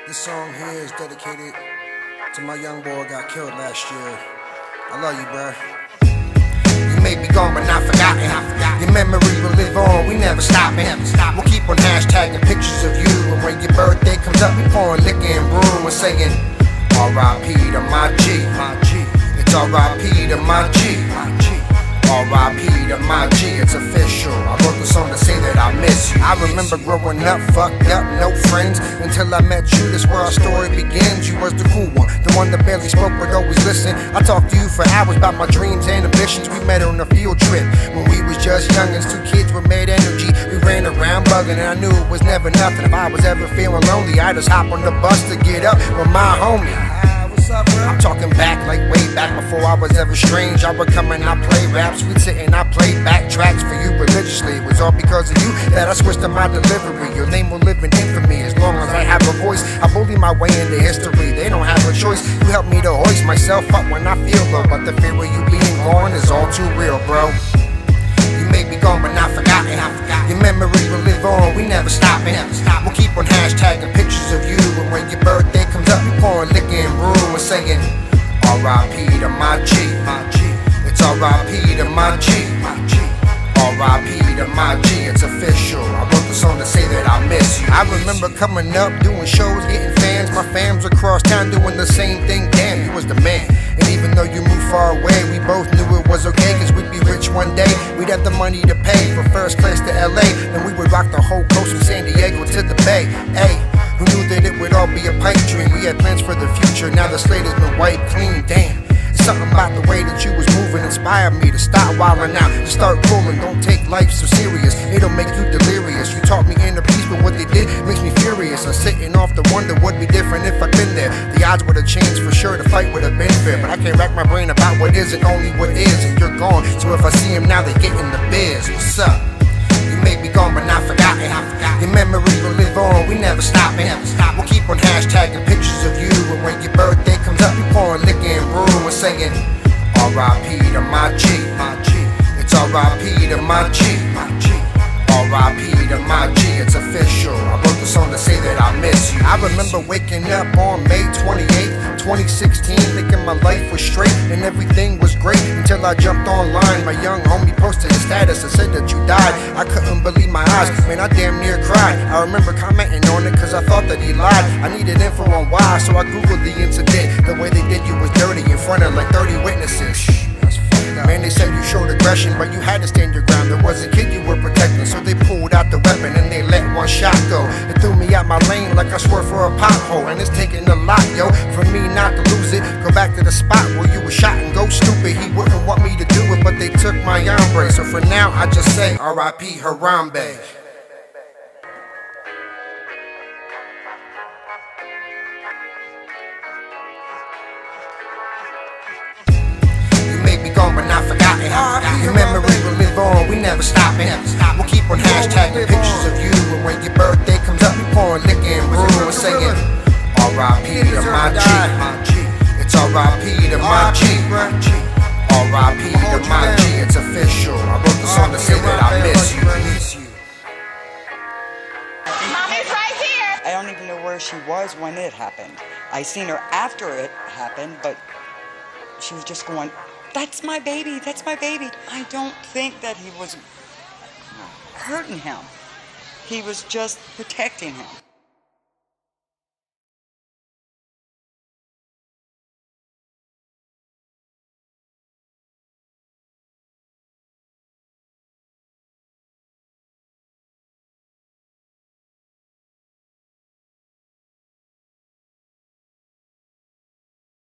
This song here is dedicated to my young boy who got killed last year. I love you, bro. You may be gone, but not forgotten. Your memory will live on, we never stopping. We'll keep on hashtagging pictures of you. And when your birthday comes up, we pouring liquor and brew and singing R.I.P. to my G. It's R.I.P. to my G. R.I.P. to my G, it's official. I wrote the song to say that I miss you. I remember growing up, fucked up, no friends, until I met you. That's where our story begins. You was the cool one, the one that barely spoke but always listened. I talked to you for hours about my dreams and ambitions. We met on a field trip when we was just youngins. Two kids with mad energy. We ran around bugging, and I knew it was never nothing. If I was ever feeling lonely, I'd just hop on the bus to get up with my homie. I'm talking back, like way back before I was ever strange. I would come and I play raps, we'd sit and I play back tracks for you religiously. It was all because of you that I switched to my delivery. Your name will live in infamy as long as I have a voice. I bully my way into history, they don't have a choice. You help me to hoist myself up when I feel low, but the fear of you being gone is all too real, bro. You may be gone but not forgotten. Your memory will live on, we never stopping. We'll keep on hashtagging pictures of you. And when your birthday comes up, we pouring liquor and brew and singing R.I.P. to my G. It's R.I.P. to my G. R.I.P. to my G, it's official. I wrote the song to say that I miss you. I remember coming up, doing shows, getting fans. My fams across town doing the same thing. Damn, you was the man. And even though you moved far away, we both knew it was okay, cause we'd be rich one day. We'd have the money to pay for first class to LA, and we would rock the whole coast from San Diego to the Bay. Hey, who knew that it would all be a pipe dream? We had plans for the future, now the slate has been wiped clean. Damn, something about the way that you was moving inspired me to stop wildin' out, to start cooling. Don't take life so serious, it'll make you delirious. You taught me inner peace, but what they did makes me furious. I'm sitting off to wonder what'd be different if I'd been there. The odds would've changed for sure, the fight would've been fair. But I can't rack my brain about what is and only what is, and you're gone. So if I see him now, they get in the biz. What's up? You may be gone but not forgotten. Your memory will live on, we never stopping. We'll keep on hashtagging pictures of you. And when your birthday comes up, we pouring liquor and brew and singing R.I.P. to my G. It's R.I.P. to my G. R.I.P. to my G, it's official. I wrote the song to say that I miss you. I remember waking up on May 28th, 2016, thinking my life was straight and everything was great, until I jumped online. My young homie posted his status and said that you died. I couldn't believe my eyes, man, I damn near cried. I remember commenting on it cause I thought that he lied. I needed info on why, so I googled the incident. The way they did you was dirty in front of like 30 witnesses. Man, they said you showed aggression, but you had to stand your ground. There was a kid you were protecting, so they pulled out the weapon and they let one shot go. It threw me out my lane like I swerved for a pothole, and it's taking a lot, yo, for me not to lose it. Go back to the spot where you were shot and go stupid. He wouldn't want me to do it, but they took my hombre. So for now, I just say R.I.P. Harambe. Gone but not forgotten. Your memory will live on, we never stopping. We'll keep on hashtagging pictures of you. And when your birthday comes up, we pouring liquor and brew and singing R.I.P. to my G. It's R.I.P. to my G. R.I.P. to my G, it's official. I wrote the song to say that I miss you. Mommy's right here. I don't even know where she was when it happened. I seen her after it happened, but she was just going, "That's my baby, that's my baby." I don't think that he was hurting him. He was just protecting him.